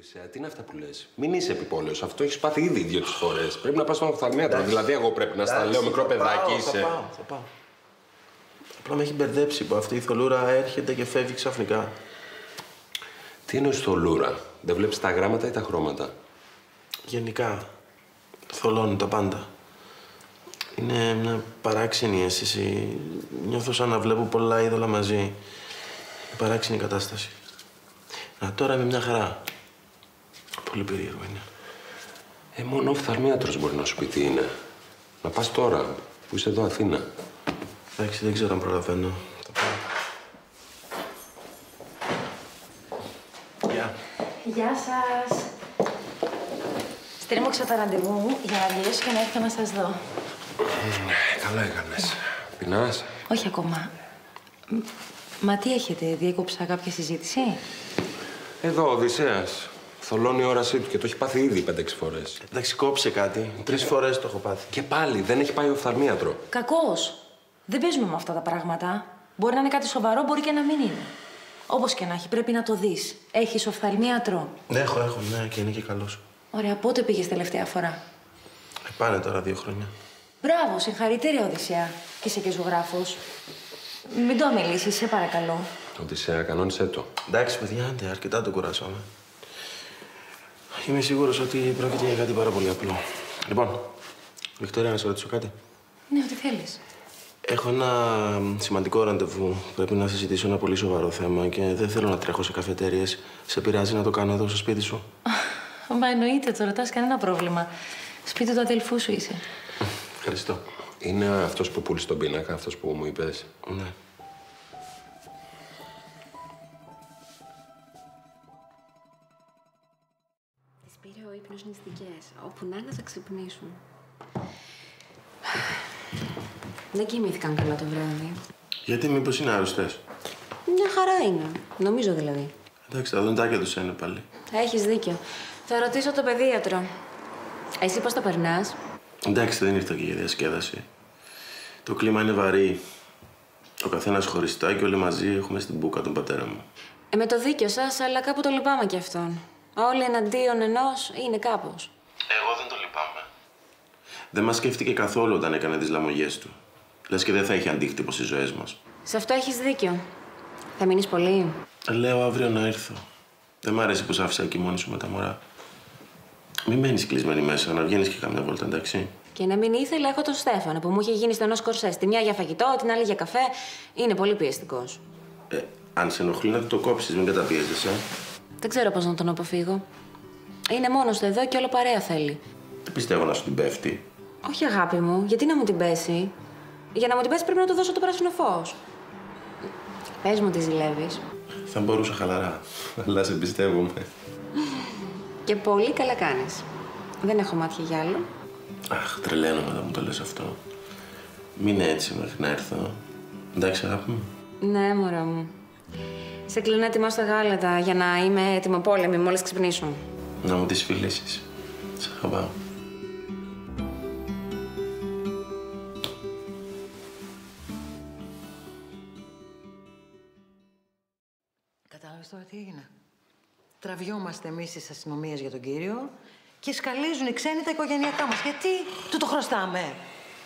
Οδυσσέα, τι είναι αυτά που λες? Μην είσαι επιπόλαιος. Αυτό έχεις πάθει ήδη 2-3 φορές. Πρέπει να πας στον οφθαλμίατρο. Δηλαδή, εγώ πρέπει να στα λέω μικρό παιδάκι είσαι. Θα πάω. Απλά με έχει μπερδέψει που αυτή η θολούρα έρχεται και φεύγει ξαφνικά. Τι εννοείς θολούρα? Δεν βλέπεις τα γράμματα ή τα χρώματα? Γενικά, θολώνουν τα πάντα. Είναι μια παράξενη αίσθηση. Νιώθω σαν να βλέπω πολλά είδωλα μαζί. Παράξενη κατάσταση. Τώρα είμαι μια χαρά. Πολύ περίεργο είναι. Μόνο ο οφθαλμίατρος μπορεί να σου πει τι είναι. Να πας τώρα, που είσαι εδώ Αθήνα. Εντάξει, δεν ξέρω αν προλαβαίνω. Θα πάω. Γεια. Γεια σας. Στρίμωξα το ραντεβού μου για να τελειώσω και να έρθω να σας δω. Καλά έκανες. Πεινάς? Όχι ακόμα. Μα τι έχετε, διέκοψα κάποια συζήτηση? Εδώ ο Οδυσσέας. Θολώνει η όρασή του και το έχει πάθει ήδη 5-6 φορές. Εντάξει, κόψε κάτι. 3 φορές το έχω πάθει. Και πάλι δεν έχει πάει οφθαλμίατρο. Κακός. Δεν παίζουμε με αυτά τα πράγματα. Μπορεί να είναι κάτι σοβαρό, μπορεί και να μην είναι. Όπως και να έχει, πρέπει να το δεις. Έχεις οφθαλμίατρο? Έχω, ναι, και είναι και καλός. Ωραία, πότε πήγες τελευταία φορά? Πάνε τώρα 2 χρόνια. Μπράβο, συγχαρητήρια, Οδυσσέα. Και είσαι και ζωγράφος. Μην το αμελήσεις, σε παρακαλώ. Οδυσσέα, κανόνισέ το. Εντάξει, παιδιά, άντε, αρκετά το κουράσαμε. Είμαι σίγουρος ότι πρόκειται για κάτι πάρα πολύ απλό. Λοιπόν, Βικτωρία, να σε ρωτήσω κάτι. Ναι, ό,τι θέλεις. Έχω ένα σημαντικό ραντεβού. Πρέπει να συζητήσω ένα πολύ σοβαρό θέμα και δεν θέλω να τρέχω σε καφετέριες. Σε πειράζει να το κάνω εδώ στο σπίτι σου? Μα εννοείται, το ρωτάς, κανένα πρόβλημα. Σπίτι του αδελφού σου είσαι. Ευχαριστώ. Είναι αυτός που πούλησε τον πίνακα, αυτός που μου είπες? Ναι. Τις πήρε ο ύπνος νηστικές. Όπου να είναι θα ξυπνήσουν. Δεν κοιμήθηκαν καλά το βράδυ. Γιατί, μήπως είναι άρρωστες? Μια χαρά είναι. Νομίζω δηλαδή. Εντάξει, τα δοντάκια τους είναι πάλι. Έχεις δίκιο. Θα ρωτήσω τον παιδίατρο. Εσύ πώς το περνάς? Εντάξει, δεν ήρθα και για διασκέδαση. Το κλίμα είναι βαρύ. Ο καθένας χωριστά και όλοι μαζί έχουμε στην μπούκα τον πατέρα μου. Με το δίκιο σας, αλλά κάπου το λυπάμαι κι αυτόν. Όλοι εναντίον ενός είναι κάπως. Εγώ δεν το λυπάμαι. Δεν μας σκέφτηκε καθόλου όταν έκανε τις λαμογιές του. Λες και δεν θα έχει αντίκτυπο στις ζωές μας. Σε αυτό έχεις δίκιο. Θα μείνεις πολύ? Λέω αύριο να έρθω. Δεν μ' αρέσει που σ' άφησα εκεί μόνη σου με τα μωρά. Μην μένεις κλεισμένη μέσα, να βγαίνεις και καμιά βόλτα, εντάξει? Και να μην ήθελα, έχω τον Στέφανο που μου είχε γίνει στενός κορσές. Τη μια για φαγητό, την άλλη για καφέ. Είναι πολύ πιεστικός. Αν σε ενοχλεί να το κόψεις, μην καταπιέζεσαι. Δεν ξέρω πώς να τον αποφύγω. Είναι μόνος του εδώ και όλο παρέα θέλει. Δεν πιστεύω να σου την πέφτει. Όχι, αγάπη μου, γιατί να μου την πέσει? Για να μου την πέσει πρέπει να του δώσω το πράσινο φως. Πες μου τι ζηλεύεις. Θα μπορούσα χαλαρά, αλλά σε πιστεύομαι. Και πολύ καλά κάνεις. Δεν έχω μάτια για άλλο. Αχ, τρελαίνομαι όταν μου το λες αυτό. Μην είναι έτσι μέχρι να έρθω. Εντάξει, αγάπη μου. Ναι, μωρό μου. Σε κλείνω έτοιμα στα γάλατα για να είμαι έτοιμο πόλεμη μόλις ξυπνήσουν. Να μου τις φιλήσεις. Σ' αγαπάω. Κατάλαβες τώρα τι έγινε? Τραβιόμαστε εμείς στις αστυνομίες για τον κύριο και σκαλίζουν οι ξένοι τα οικογενειακά μας. Γιατί του το χρωστάμε?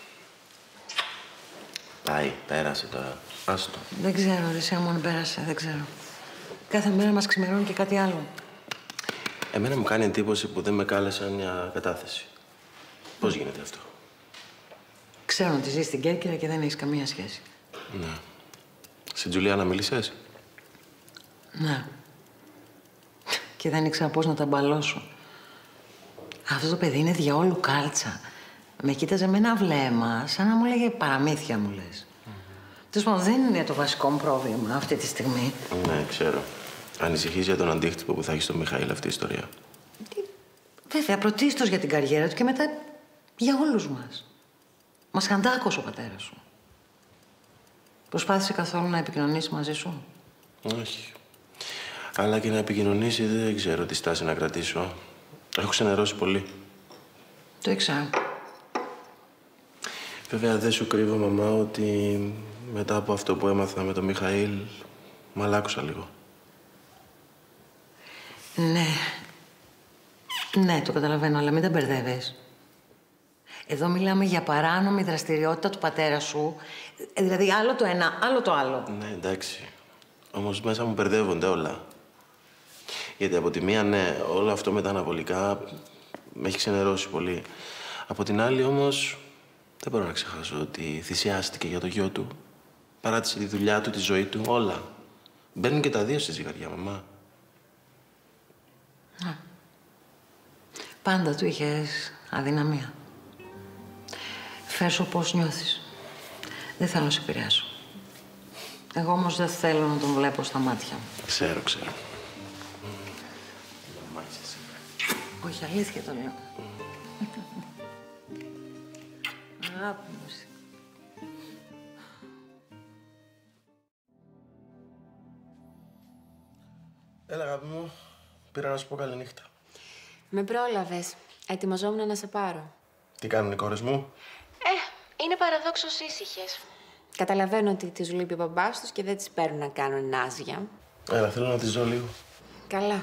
Πάει, πέρασε τώρα. Άστο. Δεν ξέρω, Οδυσσέα μου, αν πέρασε, δεν ξέρω. Κάθε μέρα μας ξημερώνει και κάτι άλλο. Εμένα μου κάνει εντύπωση που δεν με κάλεσαν για κατάθεση. Πώς γίνεται αυτό? Ξέρω ότι ζεις στην Κέρκυρα και δεν έχεις καμία σχέση. Ναι. Στην Τζουλιάνα μίλησες? Ναι. Και δεν ήξερα πώς να τα μπαλώσω. Αυτό το παιδί είναι διαόλου κάλτσα. Με κοίταζε με ένα βλέμμα, σαν να μου λέγε παραμύθια, μου λες. Τέλος πάντων, δεν είναι το βασικό μου πρόβλημα αυτή τη στιγμή. Ναι, ξέρω. Ανησυχείς για τον αντίκτυπο που θα έχει στο Μιχαήλ αυτή η ιστορία. Βέβαια, πρωτίστως για την καριέρα του και μετά για όλους μας. Μας χαντάκωσε ο πατέρας σου. Προσπάθησε καθόλου να επικοινωνήσει μαζί σου? Όχι. Αλλά και να επικοινωνήσει δεν ξέρω τι στάση να κρατήσω. Έχω ξενερώσει πολύ. Το ήξερα. Βέβαια, δεν σου κρύβω, μαμά, ότι μετά από αυτό που έμαθα με τον Μιχαήλ, μαλάκουσα λίγο. Ναι, Ναι, το καταλαβαίνω, αλλά μην τα μπερδεύεις. Εδώ μιλάμε για παράνομη δραστηριότητα του πατέρα σου. Δηλαδή, άλλο το ένα, άλλο το άλλο. Ναι, εντάξει. Όμως μέσα μου μπερδεύονται όλα. Γιατί από τη μία, ναι, όλο αυτό με τα αναβολικά με έχει ξενερώσει πολύ. Από την άλλη, όμως, δεν μπορώ να ξεχάσω ότι θυσιάστηκε για το γιο του. Παράτησε τη δουλειά του, τη ζωή του, όλα. Μπαίνουν και τα δύο στη ζυγαριά, μαμά. Πάντα του είχες αδυναμία. Φέρσου πώς νιώθεις. Δεν θέλω να σε επηρεάσω. Εγώ όμως δεν θέλω να τον βλέπω στα μάτια μου. Ξέρω. Όχι, αλήθεια το λέω. Αγάπη μου. Έλα, αγάπη μου. Πήρα να σου πω καληνύχτα. Με πρόλαβες. Ετοιμαζόμουν να σε πάρω. Τι κάνουν οι κόρες μου? Είναι παραδόξως ήσυχες. Καταλαβαίνω ότι τις λείπει ο μπαμπάς τους και δεν τις παίρνουν να κάνουν νάζια. Έλα, θέλω να τις δω λίγο. Καλά.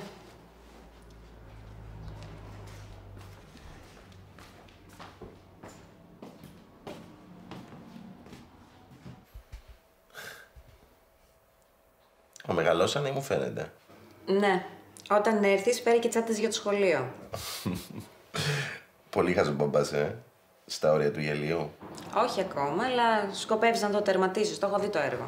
Ο μεγαλώσανε ή μου φαίνεται? Ναι. Όταν έρθεις, φέρει και τσάντες για το σχολείο. Πολύ χαζομπαμπάς, στα όρια του γελίου. Όχι ακόμα, αλλά σκοπεύεις να το τερματίσεις. Το έχω δει το έργο.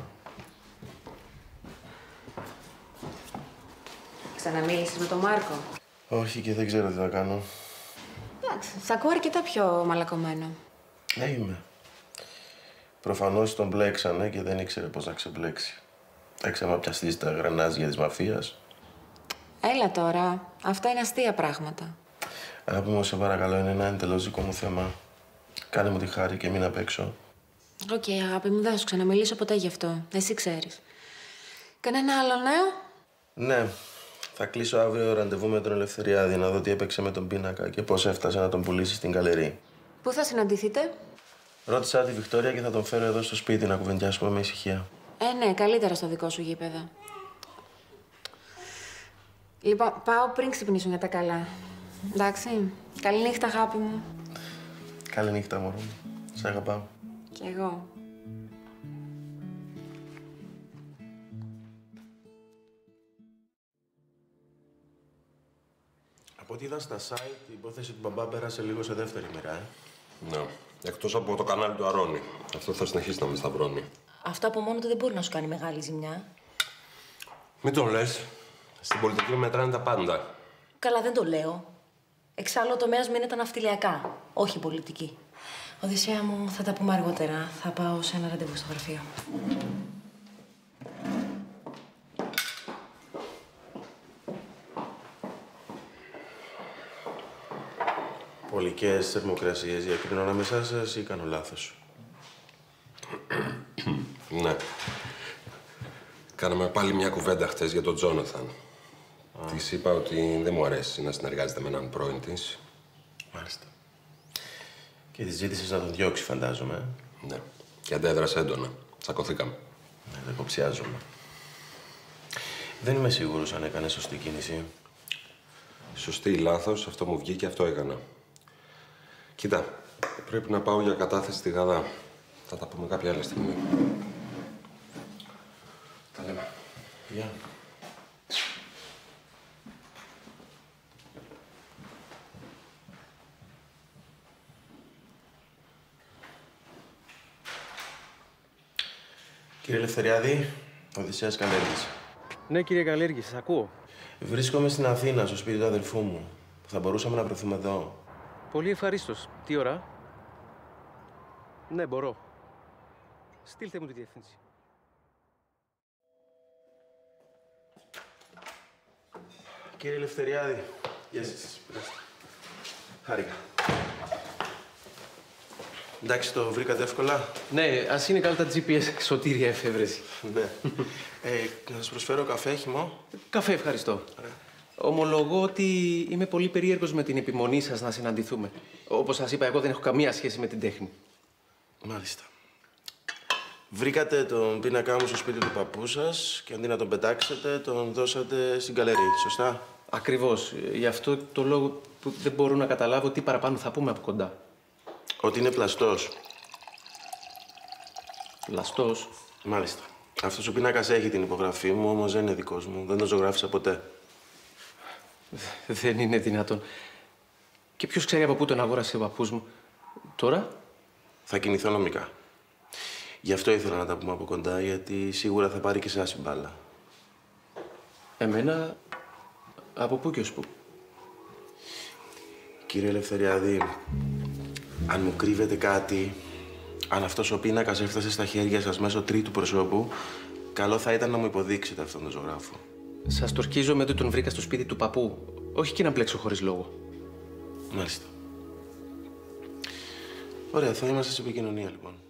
Ξαναμίλησες με τον Μάρκο? Όχι, και δεν ξέρω τι θα κάνω. Εντάξει, σ' ακούω αρκετά πιο μαλακωμένο. Ναι, είμαι. Προφανώς τον μπλέξανε και δεν ήξερε πώς να ξεμπλέξει. Έξαμα πιαστεί στα γρανάζια της μαφίας. Έλα τώρα. Αυτά είναι αστεία πράγματα. Αγάπη μου, σε παρακαλώ, είναι ένα εντελώς δικό μου θέμα. Κάνε μου τη χάρη και μην απ' έξω. Οκ, αγάπη μου, δεν θα σου ξαναμιλήσω ποτέ γι' αυτό. Εσύ ξέρεις. Κανένα άλλο νέο? Ναι. Θα κλείσω αύριο ραντεβού με τον Ελευθεριάδη να δω τι έπαιξε με τον πίνακα και πώς έφτασε να τον πουλήσει στην καλερί. Πού θα συναντηθείτε? Ρώτησα τη Βικτόρια και θα τον φέρω εδώ στο σπίτι να κουβεντιάσουμε με ησυχία. Ναι, καλύτερα στο δικό σου γήπεδο. Λοιπόν, πάω πριν ξυπνήσουν για τα καλά. Εντάξει. Καληνύχτα, αγάπη μου. Καληνύχτα, μωρό μου. Σ' αγαπάω. Κι εγώ. Από ό,τι είδα στα site, η υπόθεση του μπαμπά πέρασε λίγο σε δεύτερη μοίρα, Ναι. Εκτός από το κανάλι του Αρώνη. Αυτό θα συνεχίσει να με σταυρώνει. Αυτό από μόνο του δεν μπορεί να σου κάνει μεγάλη ζημιά. Μην το λες. Στην πολιτική μετράνε τα πάντα. Καλά, δεν το λέω. Εξάλλου, ο τομέας μου είναι τα ναυτιλιακά, όχι πολιτική. Οδυσσέα μου, θα τα πούμε αργότερα. Θα πάω σε ένα ραντεβού στο γραφείο. Πολικές θερμοκρασίες διακρίνω ανάμεσά σας ή κάνω λάθος? Ναι. Κάναμε πάλι μια κουβέντα χτες για τον Τζόναθαν. Της είπα ότι δεν μου αρέσει να συνεργάζεται με έναν πρώην της. Μάλιστα. Και της ζήτησες να τον διώξει, φαντάζομαι. Ναι. Και αντέδρασε έντονα. Τσακωθήκαμε. Ναι, δεν υποψιάζομαι. Δεν είμαι σίγουρος αν έκανε σωστή κίνηση. Σωστή ή λάθος, αυτό μου βγήκε, αυτό έκανα. Κοίτα, πρέπει να πάω για κατάθεση στη Γαδά. Θα τα πούμε κάποια άλλη στιγμή. Τα λέμε. Γεια. Κύριε Ελευθεριάδη, Οδυσσέας Καλέργης. Ναι, κύριε Καλέργη, σας ακούω. Βρίσκομαι στην Αθήνα, στο σπίτι του αδελφού μου. Θα μπορούσαμε να βρεθούμε εδώ. Πολύ ευχαρίστως. Τι ώρα? Ναι, μπορώ. Στείλτε μου τη διεύθυνση. Κύριε Ελευθεριάδη. Γεια σας. Χάρηκα. Εντάξει, το βρήκατε εύκολα? Ναι, ας είναι καλά τα GPS, σωτήρια εφεύρεση. Ναι. Να σας προσφέρω καφέ, χυμό. Καφέ, ευχαριστώ. Ομολογώ ότι είμαι πολύ περίεργος με την επιμονή σας να συναντηθούμε. Όπως σας είπα, εγώ δεν έχω καμία σχέση με την τέχνη. Μάλιστα. Βρήκατε τον πίνακά μου στο σπίτι του παππού σας και αντί να τον πετάξετε, τον δώσατε στην καλερί, σωστά? Ακριβώς. Γι' αυτό το λόγο που δεν μπορώ να καταλάβω τι παραπάνω θα πούμε από κοντά. Ότι είναι πλαστός. Πλαστός. Μάλιστα. Αυτός ο πίνακας έχει την υπογραφή μου, όμως δεν είναι δικός μου. Δεν τον ζωγράφισα ποτέ. Δεν είναι δυνατόν. Και ποιος ξέρει από πού τον αγόρασε ο παππούς μου. Τώρα. Θα κινηθώ νομικά. Γι' αυτό ήθελα να τα πούμε από κοντά, γιατί σίγουρα θα πάρει και εσάς η μπάλα. Εμένα. Από πού και ως πού. Κύριε Ελευθεριάδη, αν μου κρύβετε κάτι, αν αυτός ο πίνακας έφτασε στα χέρια σας μέσω τρίτου προσώπου, καλό θα ήταν να μου υποδείξετε αυτόν τον ζωγράφο. Σας τορκίζομαι ότι τον βρήκα στο σπίτι του παππού. Όχι και να μπλέξω χωρίς λόγο. Μάλιστα. Ωραία, θα είμαστε σε επικοινωνία λοιπόν.